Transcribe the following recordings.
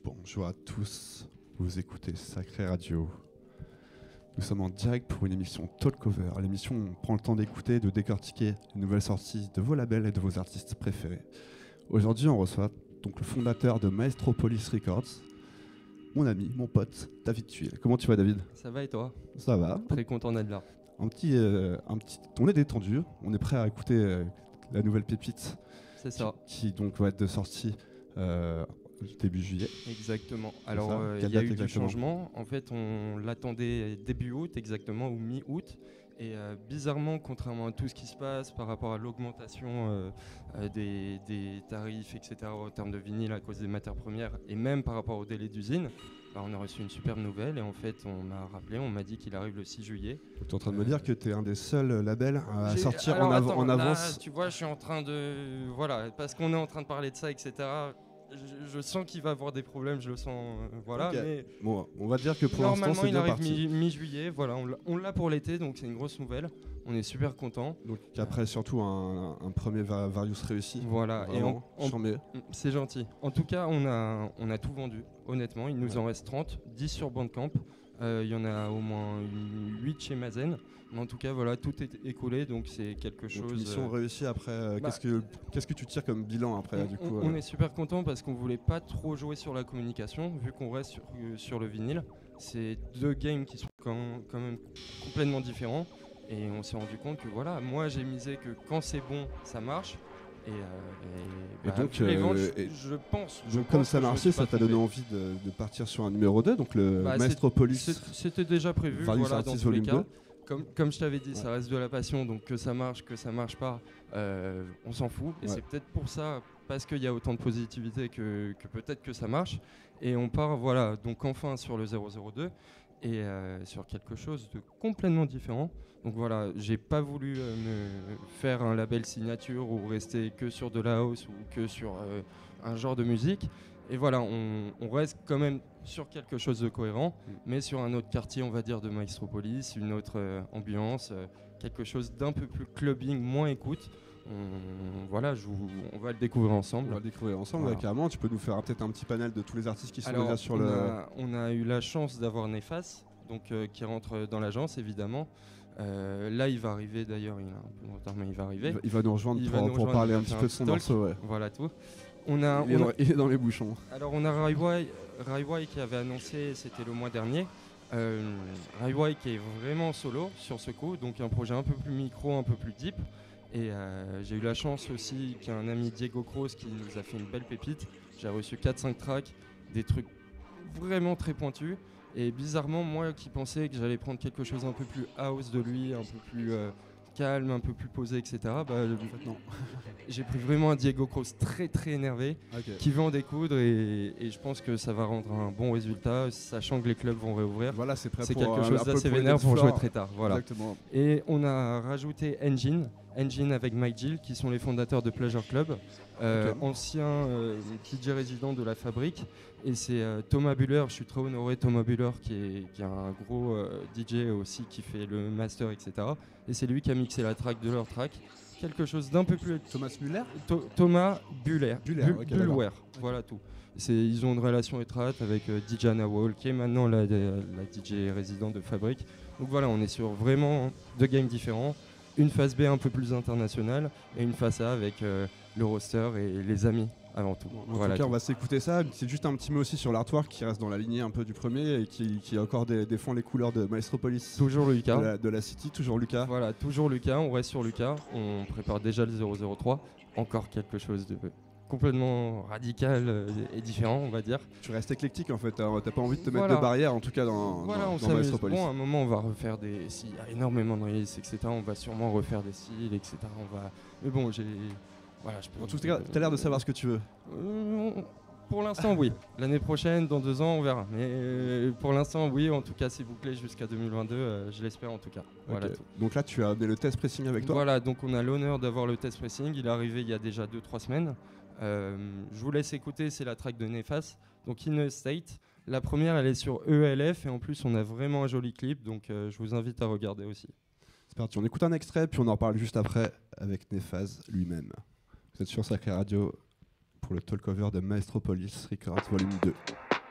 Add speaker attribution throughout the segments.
Speaker 1: Bonjour à tous, vous écoutez Sacré Radio. Nous sommes en direct pour une émission Talkover, l'émission où on prend le temps d'écouter et de décortiquer les nouvelles sorties de vos labels et de vos artistes préférés. Aujourd'hui, on reçoit donc le fondateur de Maestropolis Records, mon ami, mon pote, David Tuile. Comment tu vas, David ?
Speaker 2: Ça va et toi ?
Speaker 1: Ça va.
Speaker 2: Très content d'être là.
Speaker 1: On est détendu, on est prêt à écouter la nouvelle pépite.
Speaker 2: C'est ça.
Speaker 1: Qui donc va être de sortie début juillet.
Speaker 2: Exactement. Alors, il y a eu du changement. En fait, on l'attendait début août, exactement, ou mi-août. Et bizarrement, contrairement à tout ce qui se passe par rapport à l'augmentation des tarifs, etc., en termes de vinyle à cause des matières premières, et même par rapport au délai d'usine, on a reçu une superbe nouvelle. Et en fait, on m'a rappelé, on m'a dit qu'il arrive le 6 juillet.
Speaker 1: Tu es en train de me dire que tu es un des seuls labels à sortir en avance.
Speaker 2: Là, tu vois, je suis en train de... Voilà, parce qu'on est en train de parler de ça, etc., je sens qu'il va avoir des problèmes, je le sens, voilà.
Speaker 1: Okay.
Speaker 2: Mais
Speaker 1: bon, on va dire que pour l'instant, c'est bien parti.
Speaker 2: Normalement, il arrive mi-juillet, voilà, on l'a pour l'été, donc c'est une grosse nouvelle. On est super contents.
Speaker 1: Donc après, surtout un premier Various réussi.
Speaker 2: Voilà,
Speaker 1: vraiment,
Speaker 2: c'est gentil. En tout cas, on a tout vendu, honnêtement. Il nous en reste 30, 10 sur Bandcamp. Il y en a au moins 8 chez Mazen. Mais en tout cas, voilà, tout est écoulé, donc c'est quelque chose...
Speaker 1: Mission réussie après. Qu'est-ce que tu tires comme bilan après du coup
Speaker 2: On est super content parce qu'on voulait pas trop jouer sur la communication, vu qu'on reste sur le vinyle. C'est deux games qui sont quand même complètement différents. Et on s'est rendu compte que voilà, moi j'ai misé que quand c'est bon, ça marche. Et donc, les ventes, je pense.
Speaker 1: Comme ça marchait, ça t'a donné envie de partir sur un numéro 2, donc le Maestropolis.
Speaker 2: C'était déjà prévu, voilà, dans tous les cas. Comme je t'avais dit,
Speaker 1: ouais.
Speaker 2: Ça reste de la passion, donc que ça marche pas, on s'en fout. Et c'est peut-être pour ça, parce qu'il y a autant de positivité que peut-être que ça marche. Et on part, voilà, donc enfin sur le 002 et sur quelque chose de complètement différent. Donc voilà, j'ai pas voulu me faire un label signature ou rester que sur de la house ou que sur un genre de musique. Et voilà, on reste quand même sur quelque chose de cohérent, mais sur un autre quartier, on va dire, de Maestropolis, une autre ambiance, quelque chose d'un peu plus clubbing, moins écoute. On va le découvrir ensemble.
Speaker 1: On va le découvrir ensemble, voilà. Carrément. Tu peux nous faire peut-être un petit panel de tous les artistes qui sont déjà sur
Speaker 2: on a eu la chance d'avoir Nefas, donc qui rentre dans l'agence, évidemment. Là, il va arriver, d'ailleurs, il a un peu de retard, mais il va arriver.
Speaker 1: Il va nous rejoindre pour parler un petit peu de son morceau. Ouais.
Speaker 2: Voilà tout.
Speaker 1: Il est dans les bouchons.
Speaker 2: Alors, on a Raiwai qui avait annoncé, c'était le mois dernier. Raiwai qui est vraiment solo sur ce coup, donc un projet un peu plus micro, un peu plus deep. Et j'ai eu la chance aussi qu'il y a un ami Diego Cross qui nous a fait une belle pépite. J'ai reçu 4-5 tracks, des trucs vraiment très pointus. Et bizarrement, moi qui pensais que j'allais prendre quelque chose un peu plus house de lui, un peu plus calme, un peu plus posé, etc. Non. J'ai pris vraiment un Diego Cross très très énervé, qui veut en découdre et je pense que ça va rendre un bon résultat, sachant que les clubs vont réouvrir.
Speaker 1: Voilà, c'est prêt
Speaker 2: c'est
Speaker 1: pour
Speaker 2: quelque chose d'assez vénère pour jouer très tard. Voilà.
Speaker 1: Exactement.
Speaker 2: Et on a rajouté Engine avec Mike Gill, qui sont les fondateurs de Pleasure Club, ancien DJ résident de la Fabrique. Et c'est Thomas Buller, je suis très honoré, Thomas Buller qui est un gros DJ aussi, qui fait le master, etc. Et c'est lui qui a mixé la track de leur track. Quelque chose d'un peu plus...
Speaker 1: Thomas Muller
Speaker 2: Thomas Buller.
Speaker 1: Buller.
Speaker 2: Voilà tout. Ils ont une relation étroite avec DJ Anna Wall, qui est maintenant la DJ résidente de Fabrique. Donc voilà, on est sur vraiment deux games différents. Une phase B un peu plus internationale et une phase A avec le roster et les amis avant tout.
Speaker 1: En tout cas, on va s'écouter ça. C'est juste un petit mot aussi sur l'artwork qui reste dans la lignée un peu du premier et qui encore défend les couleurs de Maestropolis.
Speaker 2: Toujours Lucas.
Speaker 1: De la City, toujours Lucas.
Speaker 2: Voilà, toujours Lucas. On reste sur Lucas. On prépare déjà le 003. Encore quelque chose de complètement radical et différent, on va dire.
Speaker 1: Tu restes éclectique en fait, t'as pas envie de te mettre de barrière en tout cas dans Maestropolis.
Speaker 2: Bon, à un moment on va refaire s'il y a énormément de releases, etc., on va sûrement refaire des styles, etc. Mais bon,
Speaker 1: En tout cas, t'as l'air de savoir ce que tu veux.
Speaker 2: Pour l'instant, oui. L'année prochaine, dans 2 ans, on verra. Mais pour l'instant, oui. En tout cas, c'est bouclé jusqu'à 2022. Je l'espère en tout cas. Voilà tout.
Speaker 1: Donc là, tu as amené le test pressing avec toi.
Speaker 2: Voilà. Donc on a l'honneur d'avoir le test pressing. Il est arrivé il y a déjà 2-3 semaines. Je vous laisse écouter. C'est la track de Nefas. Donc In a State. La première, elle est sur ELF et en plus, on a vraiment un joli clip. Donc je vous invite à regarder aussi.
Speaker 1: C'est parti. On écoute un extrait puis on en parle juste après avec Nefas lui-même. Vous êtes sur Sacré Radio pour le talkover de Maestropolis Records Volume 2.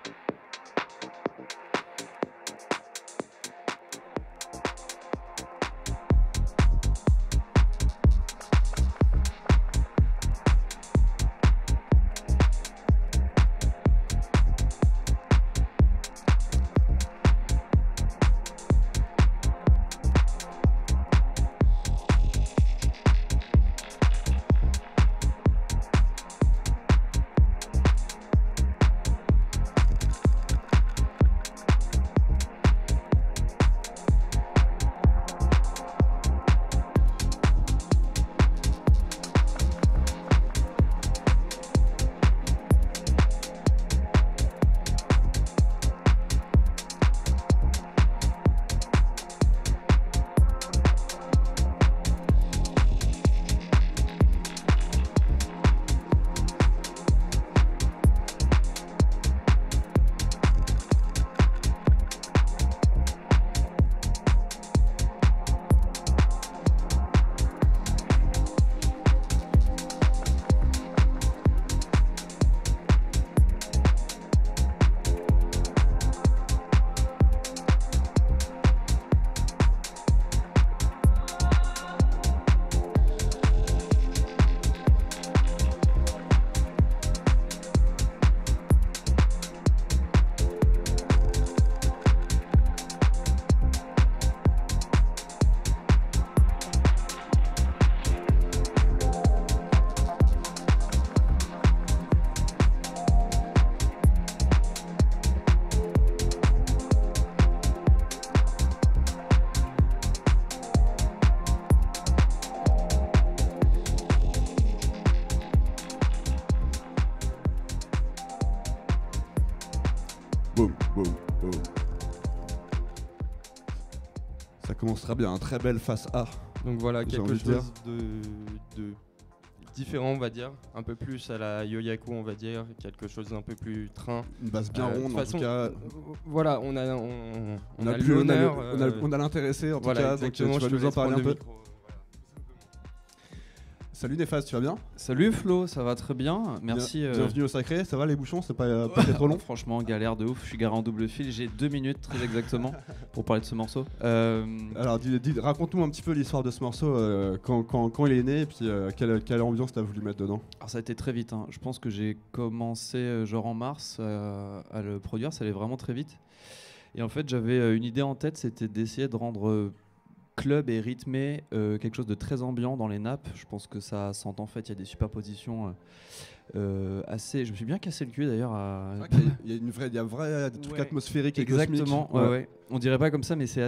Speaker 1: Boum, boum, boum. Ça commence très bien, très belle face A.
Speaker 2: Donc voilà,
Speaker 1: J'ai
Speaker 2: quelque
Speaker 1: envie de dire.
Speaker 2: chose de différent, on va dire, un peu plus à la Yoyaku, on va dire, quelque chose d'un peu plus train.
Speaker 1: Une base bien ronde,
Speaker 2: De
Speaker 1: en
Speaker 2: façon,
Speaker 1: tout cas.
Speaker 2: voilà, on a
Speaker 1: l'honneur,
Speaker 2: l'honneur.
Speaker 1: on a l'intéressé, en
Speaker 2: Voilà,
Speaker 1: tout cas, donc tu
Speaker 2: exactement,
Speaker 1: vas
Speaker 2: je te
Speaker 1: nous en
Speaker 2: laisse
Speaker 1: parler un
Speaker 2: prendre le
Speaker 1: peu.
Speaker 2: micro, voilà.
Speaker 1: Salut Néphas, tu vas bien?
Speaker 3: Salut Flo, ça va très bien, merci.
Speaker 1: Bienvenue au Sacré, ça va les bouchons? C'est pas trop long?
Speaker 3: Franchement, galère de ouf, je suis garé en double fil, j'ai 2 minutes très exactement pour parler de ce morceau.
Speaker 1: Alors raconte-nous un petit peu l'histoire de ce morceau, quand il est né, et puis quelle ambiance t'as voulu mettre dedans?
Speaker 3: Alors ça a été très vite, hein. Je pense que j'ai commencé genre en mars à le produire, ça allait vraiment très vite. Et en fait j'avais une idée en tête, c'était d'essayer de rendre club et rythmé, quelque chose de très ambiant dans les nappes. Je pense que ça s'entend en fait, il y a des superpositions assez... Je me suis bien cassé le cul d'ailleurs à...
Speaker 1: Il y a un vrai truc
Speaker 3: Ouais.
Speaker 1: atmosphérique et
Speaker 3: Exactement,
Speaker 1: cosmique.
Speaker 3: ouais. On dirait pas comme ça, mais c'est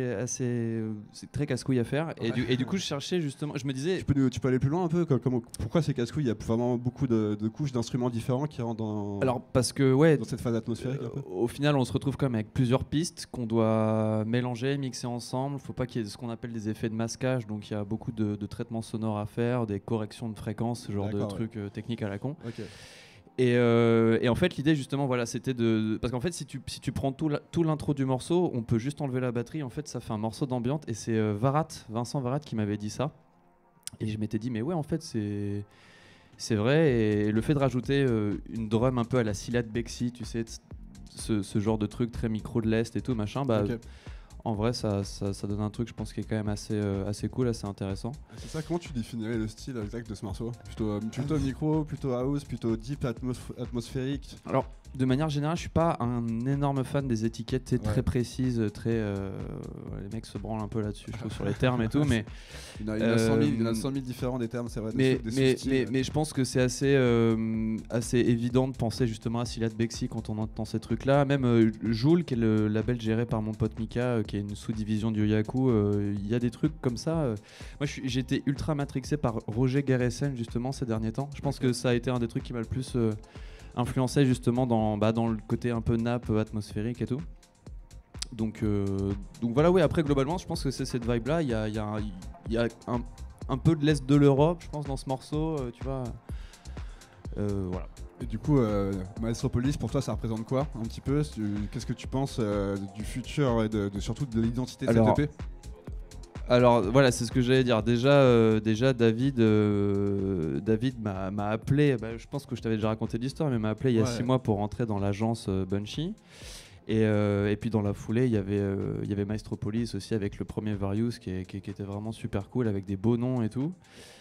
Speaker 3: c'est très casse-couille à faire. Et du coup, je cherchais justement, je me disais...
Speaker 1: Tu peux aller plus loin un peu? Pourquoi c'est casse-couille? Il y a vraiment beaucoup de couches d'instruments différents qui rentrent
Speaker 3: Alors, parce que, ouais,
Speaker 1: dans cette phase atmosphérique un peu.
Speaker 3: au final, on se retrouve quand même avec plusieurs pistes qu'on doit mélanger, mixer ensemble. Faut pas qu'il y ait ce qu'on appelle des effets de masquage, donc il y a beaucoup de traitements sonores à faire, des corrections de fréquences, ce genre de trucs techniques à la con.
Speaker 1: Ok.
Speaker 3: Et en fait, l'idée justement, voilà, c'était parce qu'en fait, si tu prends tout l'intro du morceau, on peut juste enlever la batterie. En fait, ça fait un morceau d'ambiance. Et c'est Vincent Varat, qui m'avait dit ça. Et je m'étais dit, mais ouais, en fait, c'est vrai. Et le fait de rajouter une drum un peu à la Syllade Bexy, tu sais, ce genre de truc très micro de l'Est et tout, machin, bah.
Speaker 1: Ok.
Speaker 3: En vrai, ça donne un truc, je pense, qui est quand même assez cool, assez intéressant.
Speaker 1: C'est ça, comment tu définirais le style exact de ce morceau? Plutôt micro, plutôt house, plutôt deep, atmosphérique?
Speaker 3: Alors, de manière générale, je suis pas un énorme fan des étiquettes très précises, les mecs se branlent un peu là-dessus, je trouve, sur les termes et tout, mais...
Speaker 1: Il y en a 100 000 différents des termes, c'est vrai.
Speaker 3: Mais
Speaker 1: des
Speaker 3: je pense que c'est assez évident de penser justement à Syllade Bexy quand on entend ces trucs-là. Même Joule, qui est le label géré par mon pote Mika, qui est une sous-division du Yoyaku, il y a des trucs comme ça. Moi, j'ai été ultra matrixé par Roger Gueressen justement ces derniers temps. Je pense que ça a été un des trucs qui m'a le plus influencé justement dans le côté un peu nappe atmosphérique et tout. Donc voilà, oui, après globalement, je pense que c'est cette vibe-là. Il y a un peu de l'Est de l'Europe, je pense, dans ce morceau, tu vois. Voilà.
Speaker 1: Et du coup, Maestropolis, pour toi, ça représente quoi un petit peu? Qu'est-ce que tu penses du futur et surtout de l'identité de cette EP?
Speaker 3: Alors voilà, c'est ce que j'allais dire. Déjà David m'a appelé, je pense que je t'avais déjà raconté l'histoire, mais m'a appelé il y a 6 mois pour rentrer dans l'agence Bunchy. Et puis dans la foulée, il y avait Maestropolis aussi avec le premier Various qui était vraiment super cool, avec des beaux noms et tout.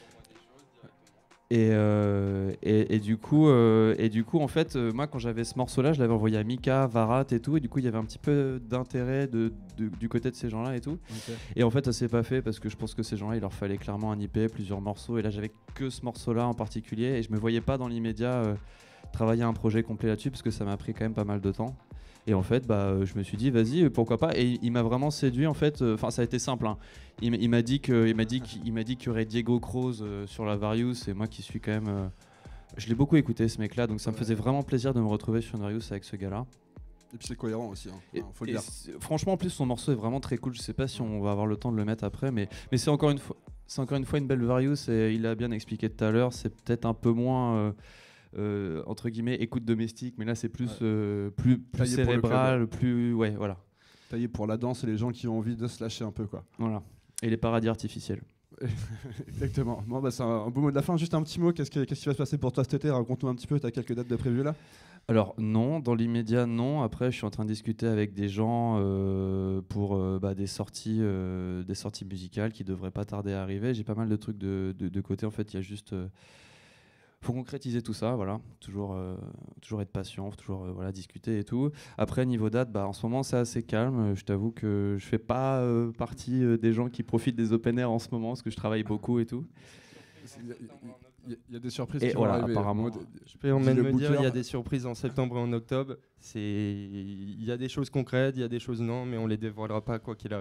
Speaker 3: Et du coup, en fait, moi, quand j'avais ce morceau-là, je l'avais envoyé à Mika, Varat et tout, et du coup, il y avait un petit peu d'intérêt du côté de ces gens-là et tout.
Speaker 1: Okay.
Speaker 3: Et en fait, ça s'est pas fait parce que je pense que ces gens-là, il leur fallait clairement un IP, plusieurs morceaux, et là, j'avais que ce morceau-là en particulier, et je me voyais pas dans l'immédiat travailler un projet complet là-dessus parce que ça m'a pris quand même pas mal de temps. Et en fait, je me suis dit, vas-y, pourquoi pas. Et il m'a vraiment séduit, en fait. Enfin, ça a été simple, hein. Il m'a dit qu'il y aurait Diego Croze sur la Various, et moi qui suis quand même... je l'ai beaucoup écouté, ce mec-là, donc ça me faisait vraiment plaisir de me retrouver sur une Various avec ce gars-là.
Speaker 1: Et puis c'est cohérent aussi, hein. Faut le dire.
Speaker 3: Franchement, en plus, son morceau est vraiment très cool. Je sais pas si on va avoir le temps de le mettre après, mais c'est encore une fois une belle Various, et il a bien expliqué tout à l'heure, c'est peut-être un peu moins... entre guillemets écoute domestique, mais là c'est plus cérébral, plus voilà,
Speaker 1: taillé pour la danse et les gens qui ont envie de se lâcher un peu, quoi.
Speaker 3: Voilà, et les paradis artificiels.
Speaker 1: Exactement. Bon, c'est un beau mot de la fin. Juste un petit mot, qu'est-ce qui va se passer pour toi cet été? Raconte-nous un petit peu, t'as quelques dates de prévues là?
Speaker 3: Alors non, dans l'immédiat non. Après je suis en train de discuter avec des gens pour des sorties musicales qui devraient pas tarder à arriver. J'ai pas mal de trucs de côté, en fait. Il y a juste faut concrétiser tout ça, voilà. Toujours être patient, toujours discuter et tout. Après, niveau date, en ce moment, c'est assez calme. Je t'avoue que je fais pas partie des gens qui profitent des open air en ce moment, parce que je travaille beaucoup et tout.
Speaker 1: Il y a des surprises
Speaker 3: et
Speaker 1: qui vont arriver.
Speaker 3: Apparemment,
Speaker 2: je peux même me dire, il y a des surprises en septembre et en octobre. Il y a des choses concrètes, il y a des choses non, mais on les dévoilera pas quoi qu'il arrive.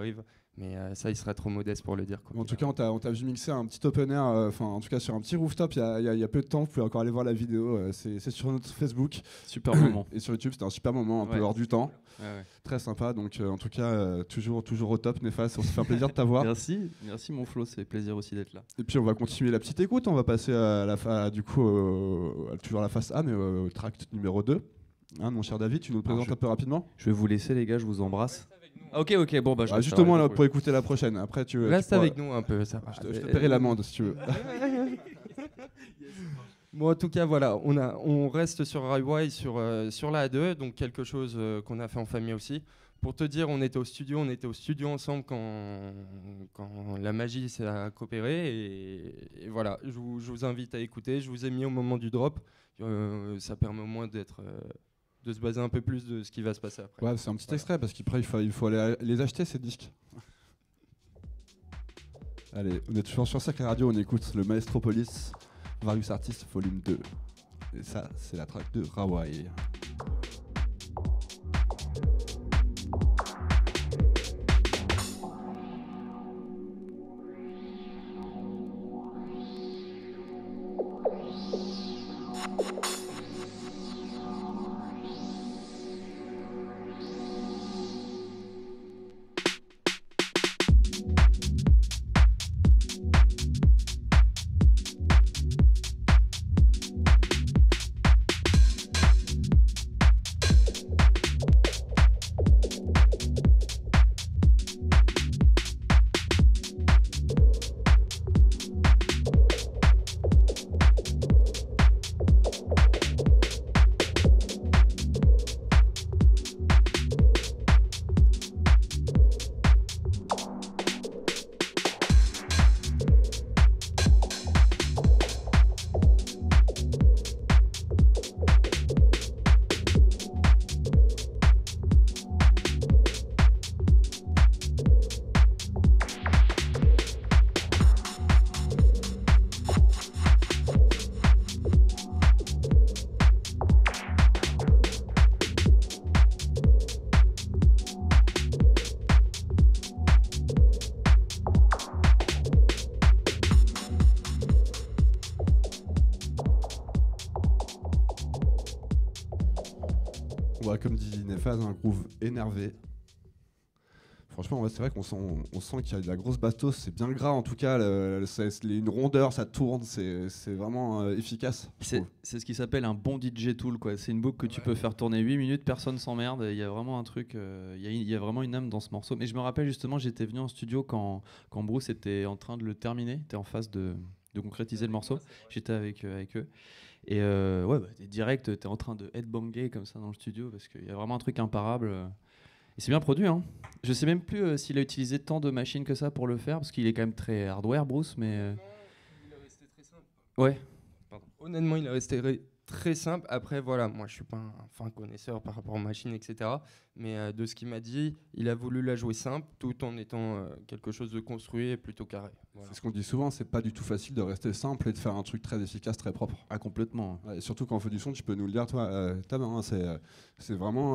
Speaker 2: Mais ça, il serait trop modeste pour le dire.
Speaker 1: En tout cas, on t'a vu mixer un petit open air, en tout cas sur un petit rooftop il y a peu de temps. Vous pouvez encore aller voir la vidéo. C'est sur notre Facebook.
Speaker 3: Super moment.
Speaker 1: Et sur YouTube, c'était un super moment, un peu hors du temps. Ouais. Très sympa. Donc, en tout cas, toujours au top, Néphas. On se fait un plaisir de t'avoir.
Speaker 3: Merci mon Flo. C'est plaisir aussi d'être là.
Speaker 1: Et puis, on va continuer la petite écoute. On va passer toujours à la face A, mais au track numéro 2. Hein, mon cher David, tu nous le présentes un peu rapidement?
Speaker 3: Je vais vous laisser, les gars. Je vous embrasse. Ok, bon, bah,
Speaker 1: justement là, pour écouter la prochaine. Après,
Speaker 2: reste avec nous un peu, ça va.
Speaker 1: Je te paierai l'amende si tu veux.
Speaker 2: Bon, en tout cas, voilà, on reste sur Railway, sur la A2, donc quelque chose qu'on a fait en famille aussi. Pour te dire, on était au studio ensemble quand la magie s'est coopérée. Et voilà, je vous invite à écouter. Je vous ai mis au moment du drop. Ça permet au moins de se baser un peu plus de ce qui va se passer après.
Speaker 1: Ouais, c'est un petit extrait parce qu'après il faut aller les acheter ces disques. Allez, on est toujours sur Sacré Radio, on écoute le Maestropolis, Various Artists Volume 2. Et ça, c'est la track de Rawai. Comme dit Néphas, un groove énervé. Franchement, ouais, c'est vrai qu'on sent qu'il y a de la grosse bastos, c'est bien gras en tout cas, une rondeur, ça tourne, c'est vraiment efficace.
Speaker 3: C'est ce qui s'appelle un bon DJ tool, quoi. C'est une boucle que tu peux faire tourner 8 minutes, personne s'emmerde, il y a vraiment un truc, il y a vraiment une âme dans ce morceau. Mais je me rappelle justement, j'étais venu en studio quand Bruce était en train de le terminer, était en phase de concrétiser le morceau, j'étais avec eux. Et t'es direct, t'es en train de headbanger comme ça dans le studio parce qu'il y a vraiment un truc imparable. Et c'est bien produit, hein. Je sais même plus s'il a utilisé tant de machines que ça pour le faire parce qu'il est quand même très hardware, Bruce, mais.
Speaker 2: Il est resté très simple.
Speaker 3: Ouais.
Speaker 2: Pardon. Honnêtement, il est resté très simple. Après, voilà, moi je suis pas un fin connaisseur par rapport aux machines, etc. Mais de ce qu'il m'a dit, il a voulu la jouer simple tout en étant quelque chose de construit et plutôt carré. Voilà.
Speaker 1: C'est ce qu'on dit souvent, c'est pas du tout facile de rester simple et de faire un truc très efficace, très propre.
Speaker 3: Ah, complètement.
Speaker 1: Ouais, et surtout quand on fait du son, tu peux nous le dire, toi, Tam, c'est vraiment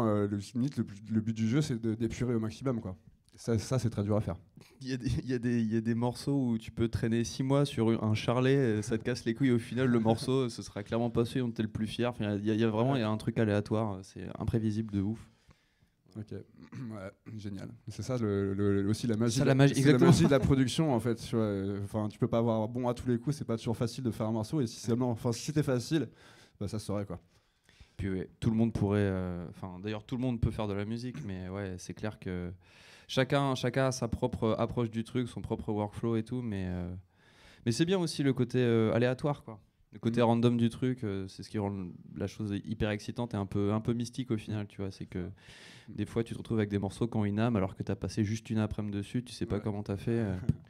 Speaker 1: le but du jeu, c'est d'épurer au maximum, quoi. Ça c'est très dur à faire.
Speaker 3: Il y a des morceaux où tu peux traîner 6 mois sur un charlet, ça te casse les couilles. Au final, le morceau, ce sera clairement pas celui dont t'es le plus fier. Enfin, il y a vraiment un truc aléatoire, c'est imprévisible de ouf.
Speaker 1: Ok, ouais, génial. C'est ça aussi la magie.
Speaker 3: La magie
Speaker 1: de la production en fait. Tu peux pas avoir bon à tous les coups. C'est pas toujours facile de faire un morceau. Et si c'était facile, bah, ça se saurait quoi.
Speaker 3: Puis ouais, tout le monde pourrait. D'ailleurs, tout le monde peut faire de la musique, mais ouais, c'est clair que chacun a sa propre approche du truc, son propre workflow et tout. Mais c'est bien aussi le côté aléatoire, quoi. Le côté random du truc, c'est ce qui rend la chose hyper excitante et un peu mystique au final, tu vois. C'est que des fois, tu te retrouves avec des morceaux qui ont une âme alors que tu as passé juste une après-midi dessus, tu sais pas comment tu as fait.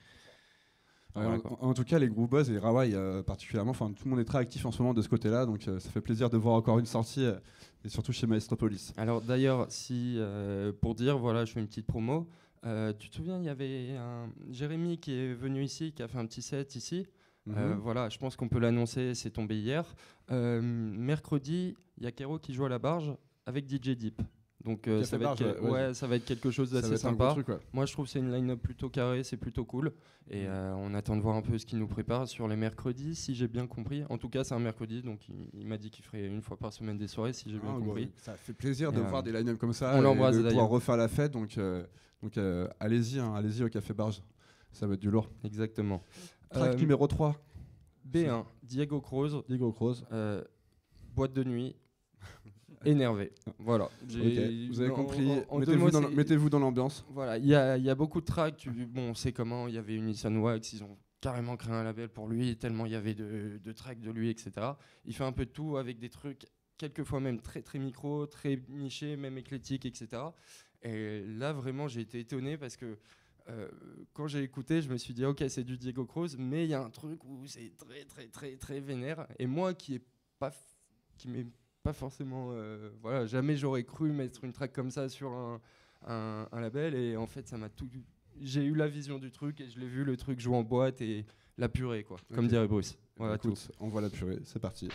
Speaker 1: Voilà, en tout cas, les Groovebuzz et Rawai particulièrement, tout le monde est très actif en ce moment de ce côté-là, donc ça fait plaisir de voir encore une sortie, et surtout chez Maestropolis.
Speaker 2: Alors d'ailleurs, pour dire, voilà, je fais une petite promo. Tu te souviens, il y avait Jérémy qui est venu ici, qui a fait un petit set ici. Voilà, je pense qu'on peut l'annoncer, c'est tombé hier. Mercredi, il y a Kero qui joue à la barge avec DJ Deep. Donc
Speaker 1: Café
Speaker 2: ça,
Speaker 1: Barge,
Speaker 2: ça va être quelque chose
Speaker 1: Ça va
Speaker 2: d'assez
Speaker 1: être un
Speaker 2: sympa.
Speaker 1: gros truc, ouais.
Speaker 2: Moi je trouve que c'est une line-up plutôt carrée, c'est plutôt cool. Et on attend de voir un peu ce qu'il nous prépare sur les mercredis, si j'ai bien compris. En tout cas c'est un mercredi, donc il m'a dit qu'il ferait une fois par semaine des soirées, si j'ai bien compris.
Speaker 1: Ça fait plaisir de voir des line-up comme ça.
Speaker 2: On
Speaker 1: et
Speaker 2: l'embrasse
Speaker 1: de
Speaker 2: d'ailleurs.
Speaker 1: pouvoir refaire la fête, donc allez-y au Café Barge. Ça va être du lourd.
Speaker 2: Exactement.
Speaker 1: Track numéro 3.
Speaker 2: B1, Diego Croze, boîte de nuit, énervé. Voilà.
Speaker 1: Ok, vous avez compris.
Speaker 2: En deux mots,
Speaker 1: Mettez-vous dans l'ambiance.
Speaker 2: Voilà, il y a beaucoup de tracks. Bon, on sait comment. Il y avait Unison Wax, ils ont carrément créé un label pour lui, tellement il y avait de tracks de lui, etc. Il fait un peu de tout avec des trucs, quelquefois même très très micro, très nichés, même éclectiques, etc. Et là, vraiment, j'ai été étonné parce que quand j'ai écouté, je me suis dit, ok, c'est du Diego Croze, mais il y a un truc où c'est très très très très vénère. Et moi, qui m'est pas forcément, voilà, jamais j'aurais cru mettre une track comme ça sur un label. Et en fait, ça m'a tout. J'ai eu la vision du truc et je l'ai vu le truc jouer en boîte et la purée, quoi, comme dirait Bruce. Voilà.
Speaker 1: Écoute, on voit la purée, c'est parti.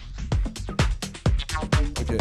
Speaker 1: Ok.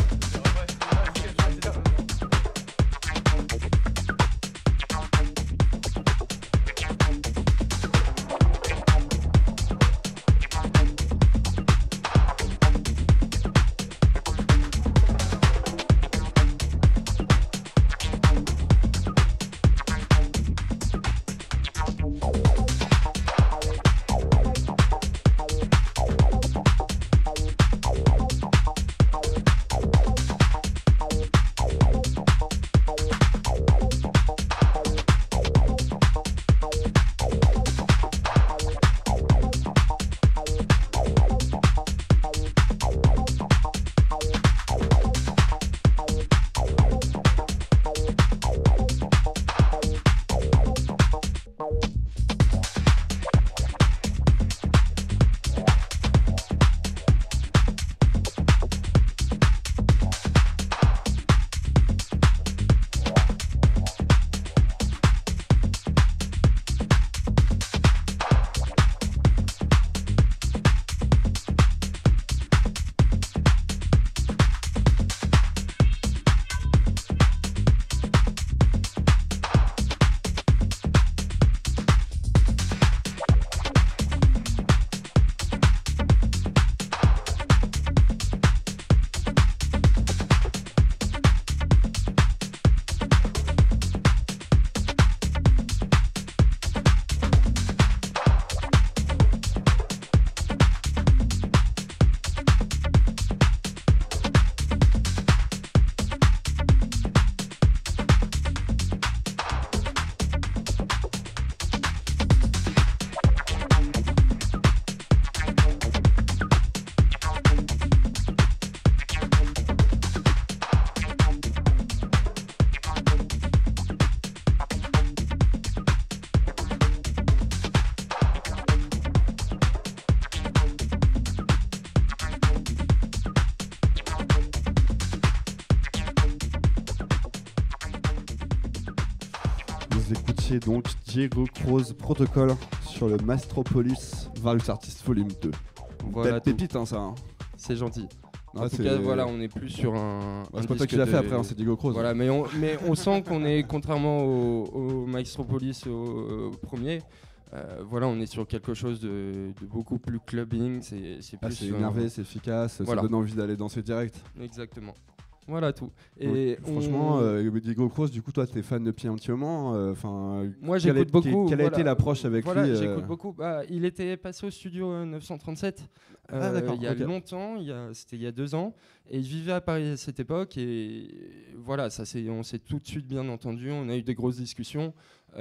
Speaker 1: Vous écoutiez donc Diego Croze Protocol sur le Mastropolis Various Artists Volume 2.
Speaker 2: Voilà,
Speaker 1: Belle pépite, hein, ça. Hein.
Speaker 2: C'est gentil.
Speaker 1: Ah,
Speaker 2: En tout cas, voilà, on n'est plus sur un.
Speaker 1: C'est pas toi qui l'as fait après, hein, c'est Diego Croze.
Speaker 2: Voilà, mais on sent qu'on est, contrairement au Maestropolis au premier, voilà, on est sur quelque chose de beaucoup plus clubbing. C'est plus.
Speaker 1: Énervé, c'est efficace,
Speaker 2: voilà.
Speaker 1: Ça donne envie d'aller danser direct.
Speaker 2: Exactement. Voilà tout. Et
Speaker 1: franchement, Diego Croze, du coup, toi, t'es fan depuis un petit moment.
Speaker 2: Moi, j'écoute beaucoup.
Speaker 1: Quelle a été l'approche avec lui
Speaker 2: J'écoute beaucoup. Il était passé au studio 937 il y a longtemps, c'était il y a 2 ans, et il vivait à Paris à cette époque. Et voilà, on s'est tout de suite bien entendu. On a eu des grosses discussions.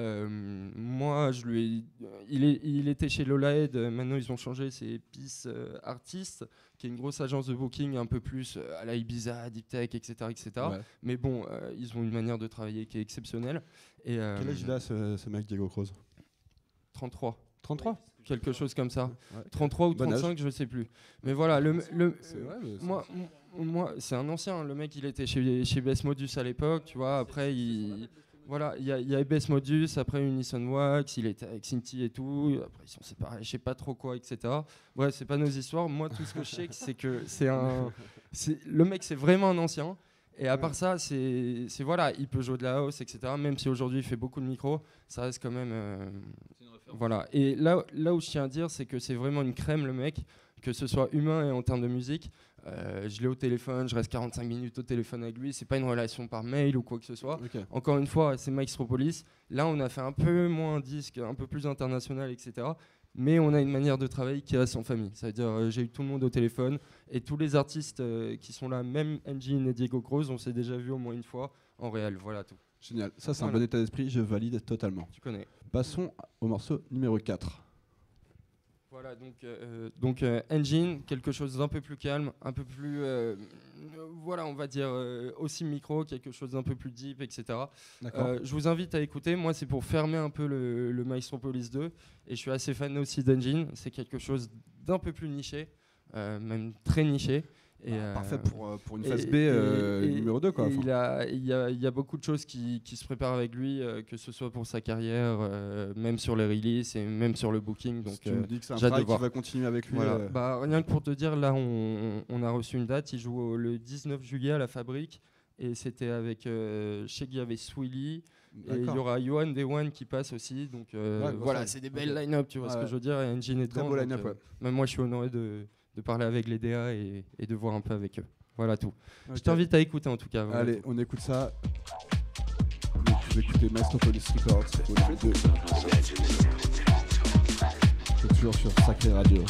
Speaker 2: Moi, il était chez Lolaed. Maintenant, ils ont changé. C'est Peace Artists, qui est une grosse agence de booking un peu plus à la Ibiza, Deep Tech, etc. Ouais. Mais bon, ils ont une manière de travailler qui est exceptionnelle. Et,
Speaker 1: quel âge il a ce mec Diego Croze?
Speaker 2: 33.
Speaker 1: 33
Speaker 2: quelque chose comme ça.
Speaker 1: Ouais.
Speaker 2: 33 ou
Speaker 1: Bon
Speaker 2: 35,
Speaker 1: âge.
Speaker 2: je sais plus. Mais voilà,
Speaker 1: c'est vrai,
Speaker 2: moi, c'est un ancien. Le mec, il était chez Best Modus à l'époque, tu vois. Après, voilà, il y a Best Modus, après Unison Wax, il était avec Cinti et tout. Après, ils sont séparés, je sais pas trop quoi, etc. Bref, c'est pas nos histoires. Moi, tout ce que je sais, c'est que le mec, c'est vraiment un ancien. Et à part ça, c'est voilà, il peut jouer de la house, etc. Même si aujourd'hui il fait beaucoup de micro, ça reste quand même voilà. Et là où je tiens à dire, c'est que c'est vraiment une crème, le mec, que ce soit humain et en termes de musique. Je l'ai au téléphone, je reste 45 minutes au téléphone avec lui. C'est pas une relation par mail ou quoi que ce soit.
Speaker 1: Okay.
Speaker 2: Encore une fois, c'est Maestropolis. Là, on a fait un peu moins un disque, un peu plus international, etc. Mais on a une manière de travailler qui reste en famille. C'est-à-dire, j'ai eu tout le monde au téléphone et tous les artistes qui sont là, même Engine et Diego Gross, on s'est déjà vu au moins une fois en réel. Voilà tout.
Speaker 1: Génial. Ça, c'est un bon état d'esprit. Je valide totalement.
Speaker 2: Tu connais.
Speaker 1: Passons au morceau numéro 4.
Speaker 2: Voilà, donc Engine, quelque chose d'un peu plus calme, un peu plus, voilà, on va dire aussi micro, quelque chose d'un peu plus deep, etc. Je vous invite à écouter. Moi, c'est pour fermer un peu le Maestropolis 2, et je suis assez fan aussi d'Engine. C'est quelque chose d'un peu plus niché, même très niché. Et
Speaker 1: parfait pour une phase B numéro 2 quoi.
Speaker 2: Il y a beaucoup de choses qui se préparent avec lui, que ce soit pour sa carrière, même sur les releases et même sur le booking. Donc
Speaker 1: tu me dis que c'est un travail qui va continuer avec lui.
Speaker 2: Voilà. Rien que pour te dire, là on a reçu une date. Il joue le 19 juillet à la Fabrique et c'était avec je sais qu'il y avait Swilly. Et il y aura Johan Day One qui passe aussi. Donc voilà, c'est des belles line-up, tu vois ce que je veux dire. Et Engine est dedans.
Speaker 1: Très beau line-up,
Speaker 2: même moi je suis honoré de parler avec les DA et de voir un peu avec eux. Voilà tout. Okay. Je t'invite à écouter en tout cas.
Speaker 1: Allez, on écoute ça. Vous écoutez Maestropolis Records, volume 2. C'est toujours sur Sacré Radio.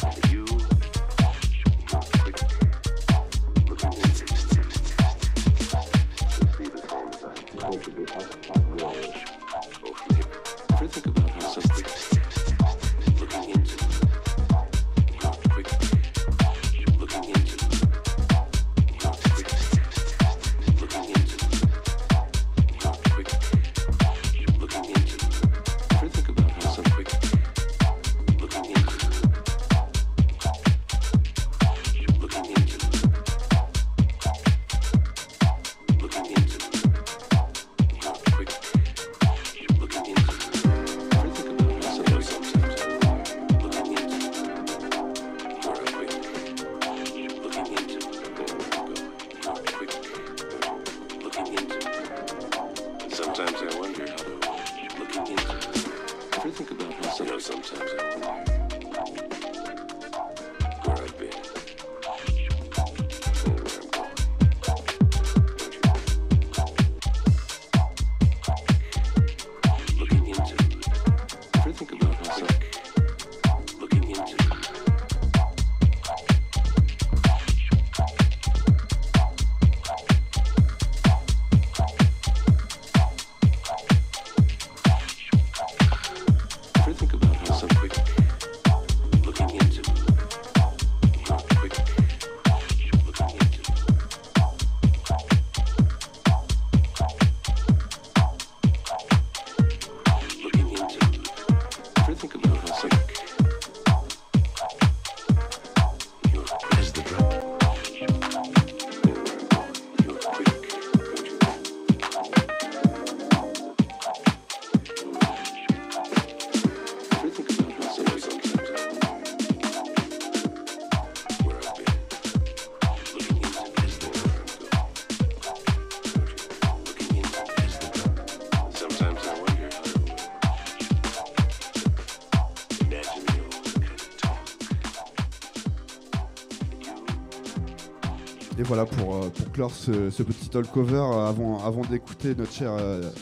Speaker 1: Et voilà pour clore ce petit talk cover avant d'écouter notre cher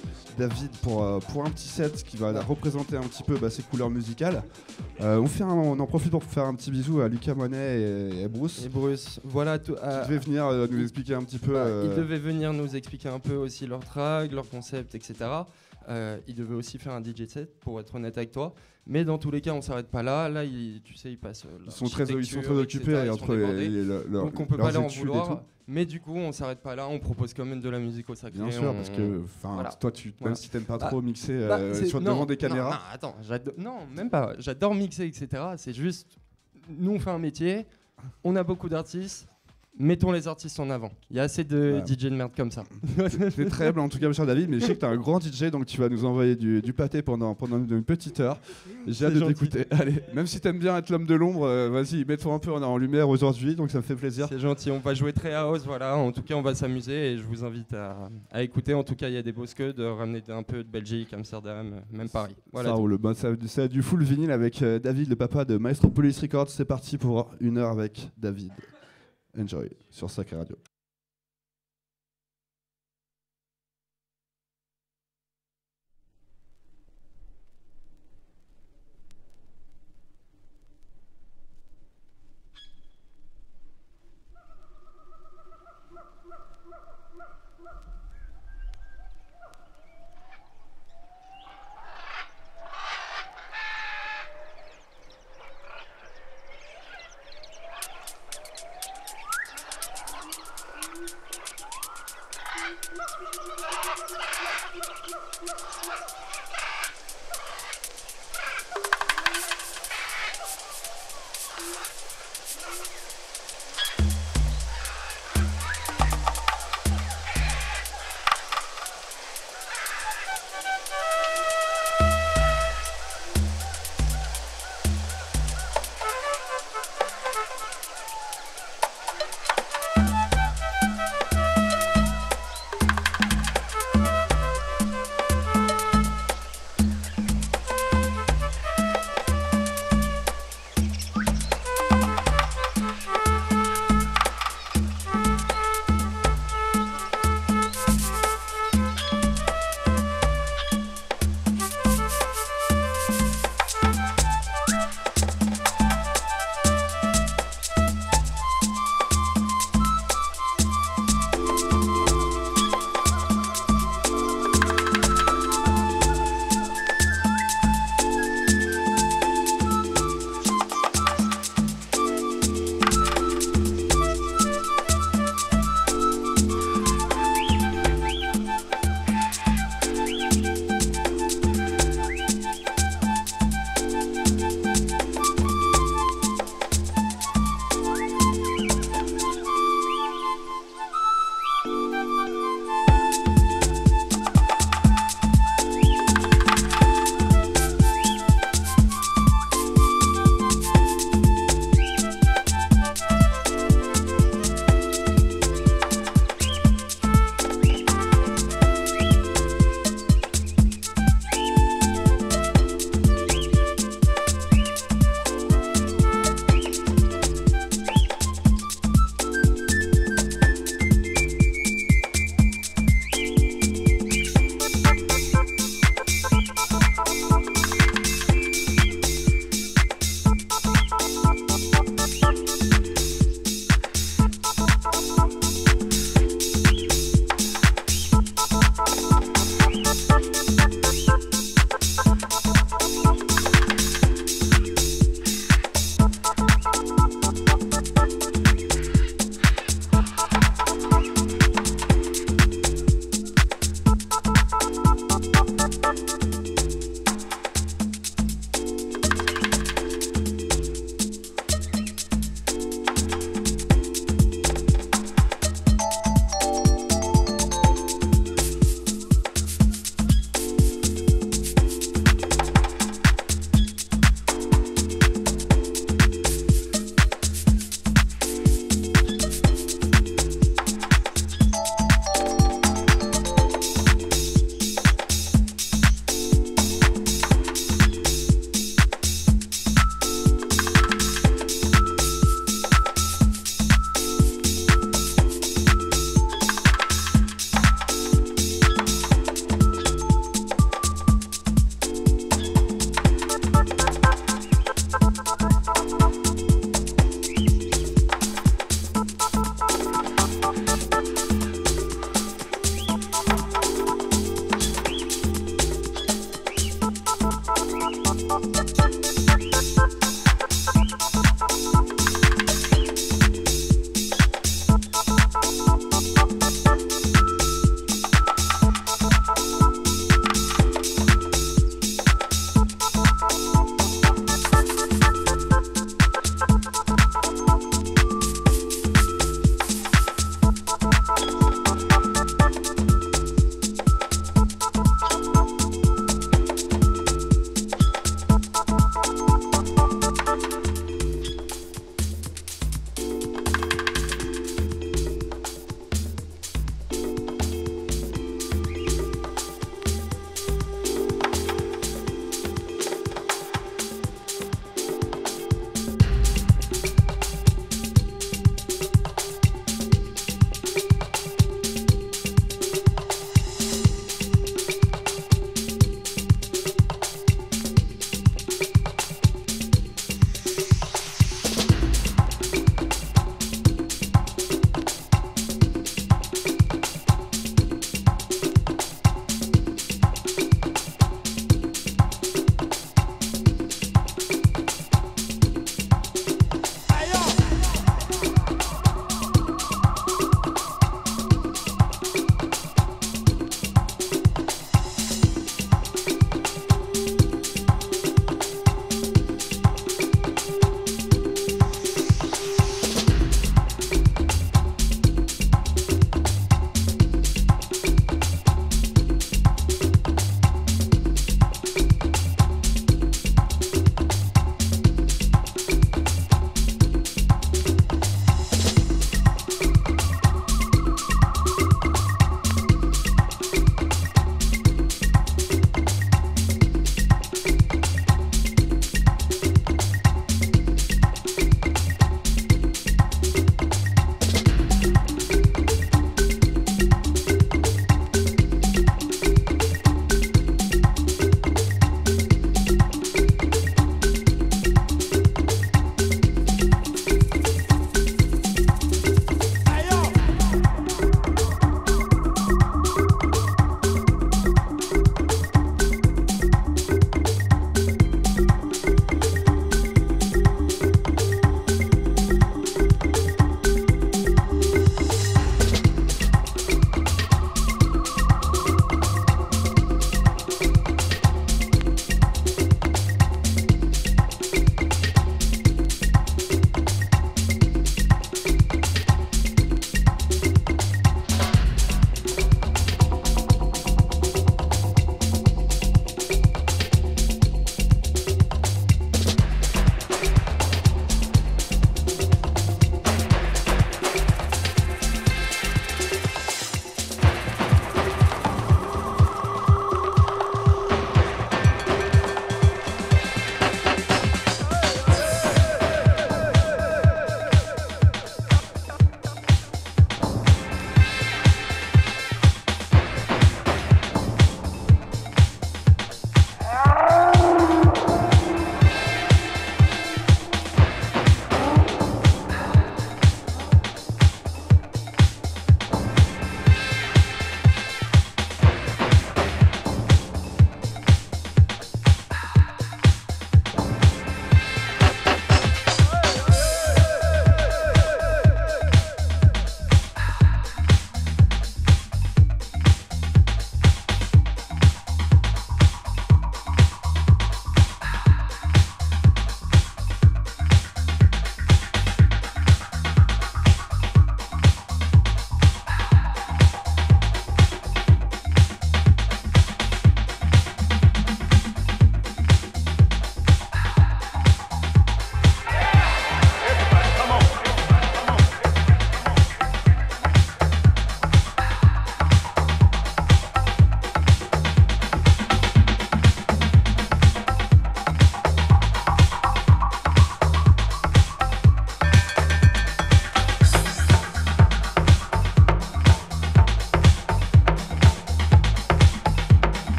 Speaker 1: David pour un petit set qui va représenter un petit peu ses couleurs musicales. On en profite pour faire un petit bisou à Lucas Monet et Bruce.
Speaker 2: Et Bruce, voilà.
Speaker 1: Qui devait venir nous expliquer un petit peu.
Speaker 2: Ils devaient venir nous expliquer un peu aussi leur track, leur concept, etc. Ils devaient aussi faire un DJ set, pour être honnête avec toi. Mais dans tous les cas, on s'arrête pas là. Là, tu sais, ils passent.
Speaker 1: Ils sont très occupés entre
Speaker 2: donc on peut pas leur en vouloir. Mais du coup, on s'arrête pas là. On propose quand même de la musique au sacré.
Speaker 1: Bien sûr, parce que voilà. Toi, même si t'aimes pas trop mixer devant des caméras.
Speaker 2: Non, attends, non, même pas. J'adore mixer, etc. C'est juste, nous, on fait un métier. On a beaucoup d'artistes. mettons les artistes en avant. Il y a assez de DJ de merde comme ça.
Speaker 1: C'est très humble en tout cas, cher David, mais je sais que tu es un grand DJ, donc tu vas nous envoyer du pâté pendant une petite heure. J'ai hâte de t'écouter. Allez, même si t'aimes bien être l'homme de l'ombre, vas-y, mets-toi un peu en lumière aujourd'hui, donc ça me fait plaisir.
Speaker 2: C'est gentil, on va jouer très house, voilà. En tout cas, on va s'amuser et je vous invite à écouter. En tout cas, il y a des beaux scuds, ramener un peu de Belgique, Amsterdam, même Paris. Voilà.
Speaker 1: Ça roule. Bah, c'est du full vinyle avec David, le papa de Maestro Police Records. C'est parti pour 1 heure avec David. Enjoy sur Sacré Radio.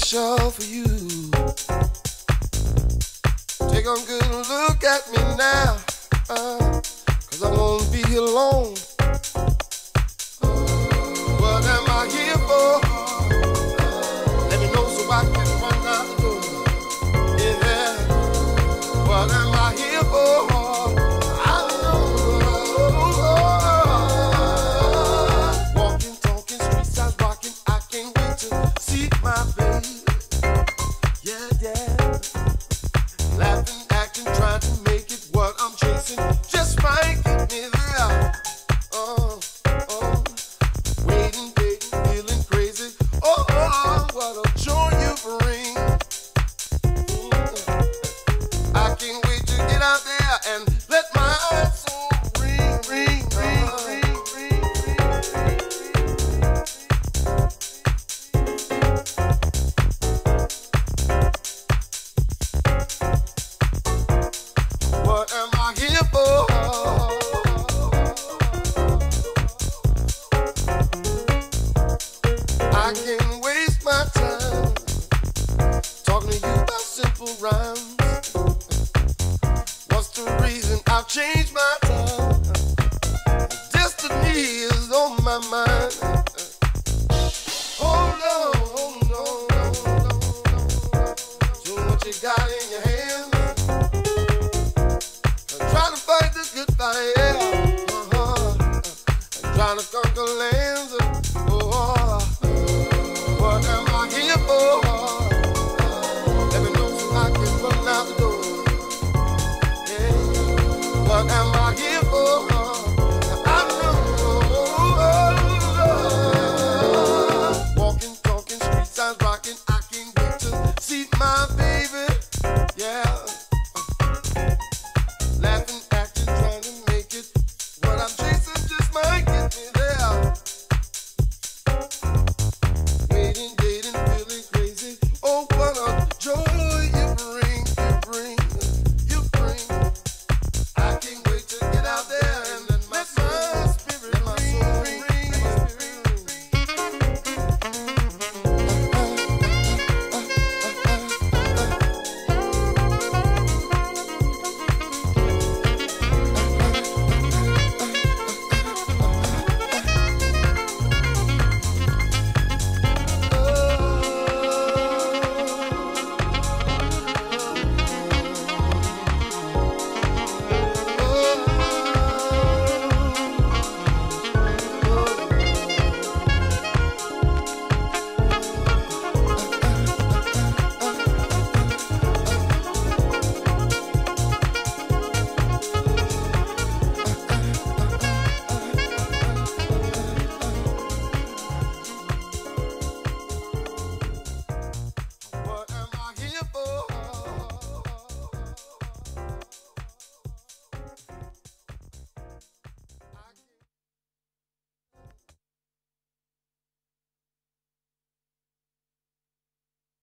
Speaker 4: special for you. Take a good look at me now, 'cause I won't be alone. What am I here for? Let me know so I can run out the door. Yeah. What am I here for? I don't know. Walking, talking, streets I'm rocking. I can't wait to see my baby. Yeah, yeah. Laughing, acting, trying to make it what I'm chasing. Just might get me there. Waiting, waiting, feeling crazy. Oh, what a joy you bring. I can't wait to get out there and let my soul ring, ring, ring, ring, ring, ring, ring. What am I here for? I can't waste my time talking to you about simple rhymes. What's the reason I've changed my